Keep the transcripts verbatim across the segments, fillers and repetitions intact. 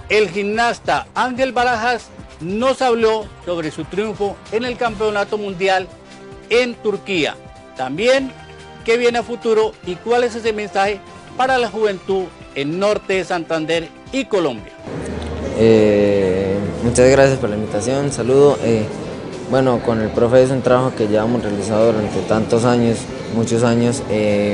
el gimnasta Ángel Barajas nos habló sobre su triunfo en el Campeonato Mundial en Turquía. También qué viene a futuro y cuál es ese mensaje para la juventud en Norte de Santander y Colombia. Eh, muchas gracias por la invitación, saludo. Eh, bueno, con el profe es un trabajo que ya hemos realizado durante tantos años, muchos años. Eh,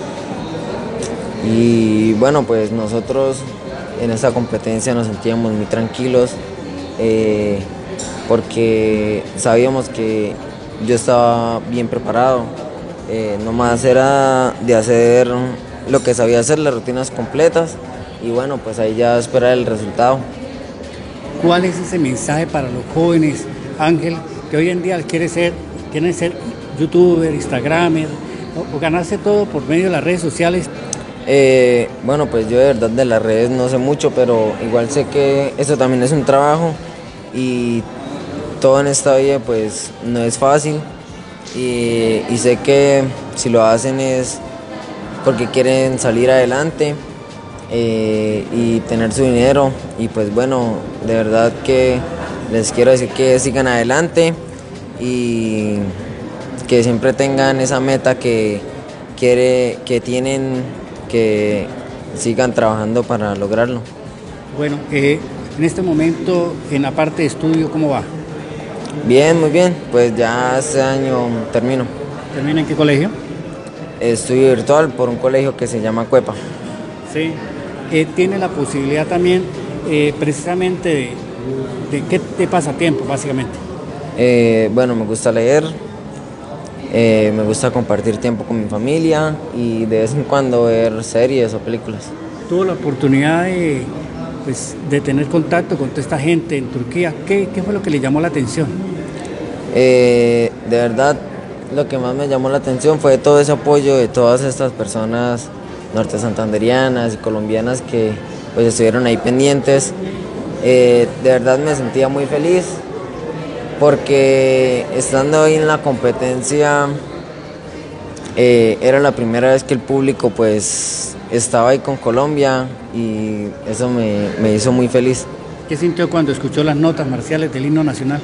y bueno, pues nosotros en esta competencia nos sentíamos muy tranquilos eh, porque sabíamos que yo estaba bien preparado. Eh, nomás era de hacer lo que sabía hacer, las rutinas completas, y bueno, pues ahí ya esperar el resultado. ¿Cuál es ese mensaje para los jóvenes, Ángel, que hoy en día quieren ser, quieren ser youtuber, instagramer, o, o ganarse todo por medio de las redes sociales? Eh, bueno, pues yo de verdad de las redes no sé mucho, pero igual sé que esto también es un trabajo y todo en esta vida pues no es fácil, y, y sé que si lo hacen es porque quieren salir adelante eh, y tener su dinero, y pues bueno, de verdad que les quiero decir que sigan adelante y que siempre tengan esa meta que, quiere, que tienen, que sigan trabajando para lograrlo. Bueno, eh, en este momento en la parte de estudio, ¿cómo va? Bien, muy bien, pues ya este año termino. ¿Termina en qué colegio? Estudio virtual por un colegio que se llama Cuepa. Sí, eh, tiene la posibilidad también eh, precisamente de, de qué te pasatiempo básicamente. Eh, bueno, me gusta leer, eh, me gusta compartir tiempo con mi familia y de vez en cuando ver series o películas. Tuvo la oportunidad de, pues, de tener contacto con toda esta gente en Turquía. ¿Qué, qué fue lo que le llamó la atención? Eh, de verdad, lo que más me llamó la atención fue todo ese apoyo de todas estas personas norte santanderianas y colombianas que pues estuvieron ahí pendientes. Eh, de verdad me sentía muy feliz porque estando ahí en la competencia eh, era la primera vez que el público pues estaba ahí con Colombia, y eso me, me hizo muy feliz. ¿Qué sintió cuando escuchó las notas marciales del himno nacional?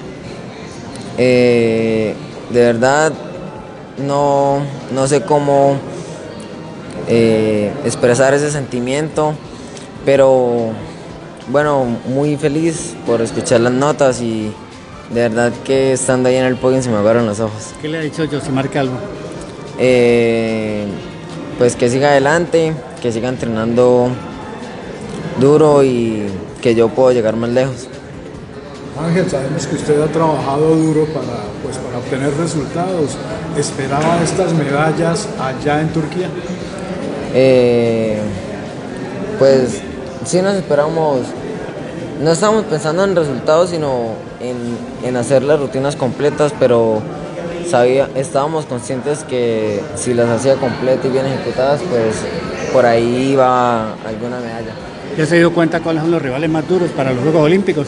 Eh, de verdad no, no sé cómo eh, expresar ese sentimiento, pero bueno, muy feliz por escuchar las notas, y de verdad que estando ahí en el podio se me abrieron los ojos. ¿Qué le ha dicho Yosimar Calvo? Eh, pues que siga adelante, que siga entrenando duro y que yo puedo llegar más lejos. Ángel, sabemos que usted ha trabajado duro para, pues, para obtener resultados. ¿Esperaba estas medallas allá en Turquía? Eh, pues sí nos esperamos, no estábamos pensando en resultados, sino en, en hacer las rutinas completas, pero sabía, estábamos conscientes que si las hacía completas y bien ejecutadas, pues por ahí iba alguna medalla. ¿Ya se dio cuenta cuáles son los rivales más duros para los Juegos Olímpicos?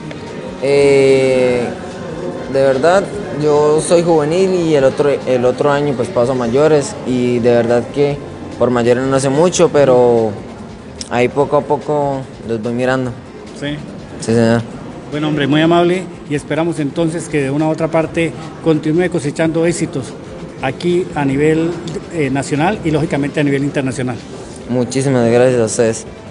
Eh, de verdad, yo soy juvenil y el otro, el otro año pues paso a mayores, y de verdad que por mayores no sé mucho, pero ahí poco a poco los voy mirando. Sí. Sí, señor. Bueno, hombre, muy amable, y esperamos entonces que de una u otra parte continúe cosechando éxitos aquí a nivel eh, nacional y lógicamente a nivel internacional. Muchísimas gracias a ustedes.